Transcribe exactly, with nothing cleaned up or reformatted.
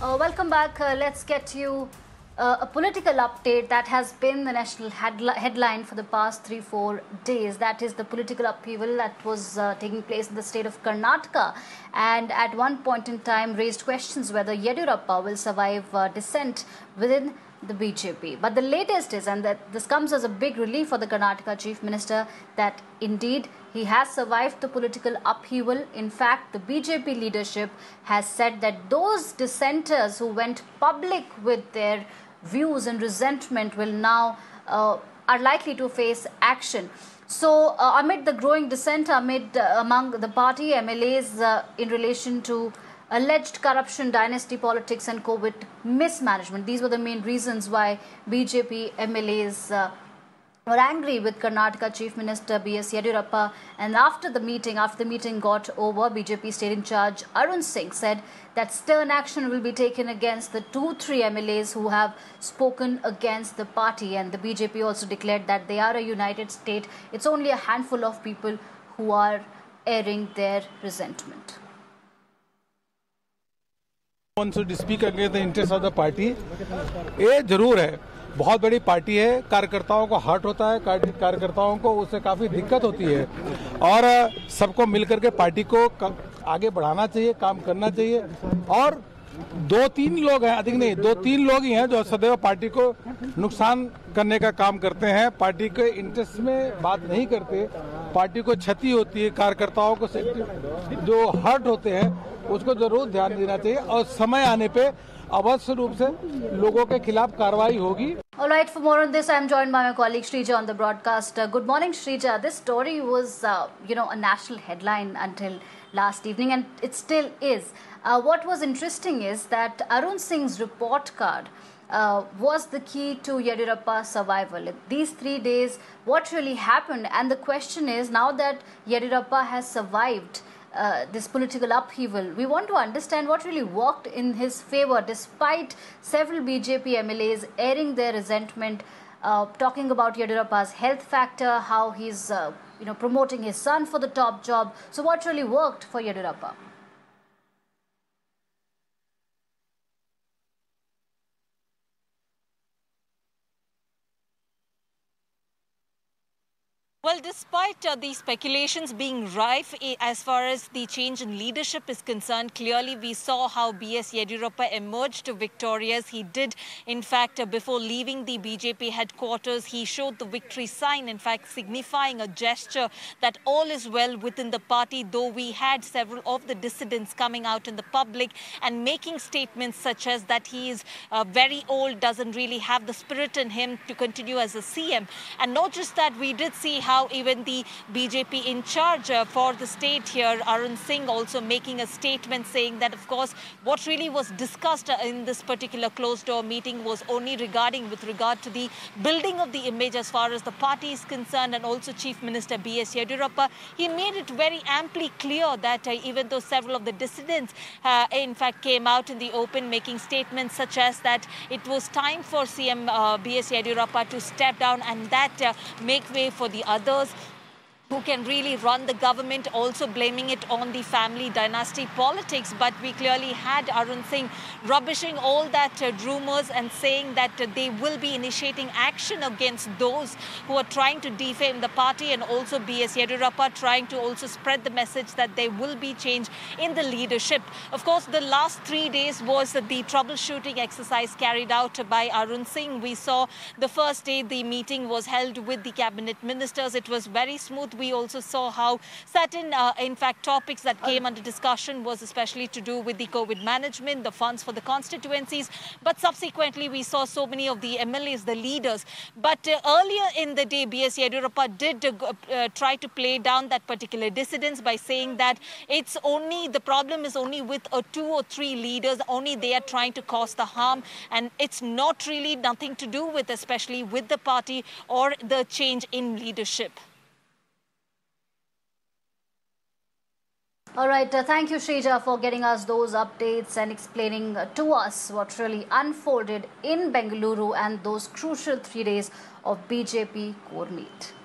Uh, welcome back. Uh, let's get you uh, a political update that has been the national headli headline for the past three, four days. That is the political upheaval that was uh, taking place in the state of Karnataka, and at one point in time raised questions whether Yediyurappa will survive uh, dissent within the B J P. But the latest is, and that this comes as a big relief for the Karnataka Chief Minister, that indeed he has survived the political upheaval. In fact, the B J P leadership has said that those dissenters who went public with their views and resentment will now uh, are likely to face action. So, uh, amid the growing dissent amid uh, among the party M L As uh, in relation to alleged corruption, dynasty politics and COVID mismanagement, these were the main reasons why B J P M L As uh, were angry with Karnataka Chief Minister B S Yediyurappa. And after the meeting, after the meeting got over, B J P State in Charge Arun Singh said that stern action will be taken against the two, three M L As who have spoken against the party. And the B J P also declared that they are a united state. It's only a handful of people who are airing their resentment. wants to speak against the interests of the party. ये जरूर है, बहुत बड़ी party है, कार्यकर्ताओं को hurt होता है, कार्यकर्ताओं को उससे काफी दिक्कत होती है और सबको मिलकर के पार्टी को आगे बढ़ाना चाहिए, काम करना चाहिए। और दो तीन लोग हैं, अधिक नहीं, दो तीन लोग ही हैं जो सदैव पार्टी को नुकसान करने का काम करते हैं, पार्टी के इंटरेस्ट में बात नहीं करते, पार्टी को क्षति होती है, कार्यकर्ताओं को जो हर्ट होते हैं उसको जरूर ध्यान देना चाहिए और समय आने पे अवश्य रूप से लोगों के खिलाफ कार्रवाई होगी। All right, for more on this, I am joined by my colleague Shrija on the broadcast. Uh, good morning, Shrija. This story was, uh, you know, a national headline until last evening, and it still is. Uh, what was interesting is that Arun Singh's report card uh, was the key to Yediyurappa's survival. These three days, what really happened? And the question is, now that Yediyurappa has survived Uh, this political upheaval, we want to understand what really worked in his favor despite several B J P M L As airing their resentment, uh, talking about Yediyurappa's health factor, how he's uh, you know promoting his son for the top job. So what really worked for Yediyurappa? Well, despite uh, the speculations being rife eh, as far as the change in leadership is concerned, clearly we saw how B S Yediyurappa emerged victorious. He did, in fact, uh, before leaving the B J P headquarters, he showed the victory sign, in fact, signifying a gesture that all is well within the party, though we had several of the dissidents coming out in the public and making statements such as that he is uh, very old, doesn't really have the spirit in him to continue as a C M. And not just that, we did see how How even the B J P in charge uh, for the state here, Arun Singh, also making a statement saying that, of course, what really was discussed uh, in this particular closed-door meeting was only regarding with regard to the building of the image as far as the party is concerned, and also Chief Minister B S Yediyurappa. He made it very amply clear that uh, even though several of the dissidents, uh, in fact, came out in the open making statements such as that it was time for C M uh, B S Yediyurappa to step down and that uh, make way for the others. Others who can really run the government, also blaming it on the family dynasty politics. But we clearly had Arun Singh rubbishing all that uh, rumors and saying that uh, they will be initiating action against those who are trying to defame the party, and also B S Yediyurappa trying to also spread the message that there will be change in the leadership. Of course, the last three days was uh, the troubleshooting exercise carried out by Arun Singh. We saw the first day the meeting was held with the cabinet ministers. It was very smooth. We also saw how certain, uh, in fact, topics that came under discussion was especially to do with the COVID management, the funds for the constituencies. But subsequently, we saw so many of the M L As, the leaders. But uh, earlier in the day, B S Yediyurappa did uh, uh, try to play down that particular dissidence by saying that it's only, the problem is only with uh, two or three leaders, only they are trying to cause the harm. And it's not really nothing to do with, especially with the party or the change in leadership. All right, uh, thank you, Shrija, for getting us those updates and explaining uh, to us what really unfolded in Bengaluru and those crucial three days of B J P core meet.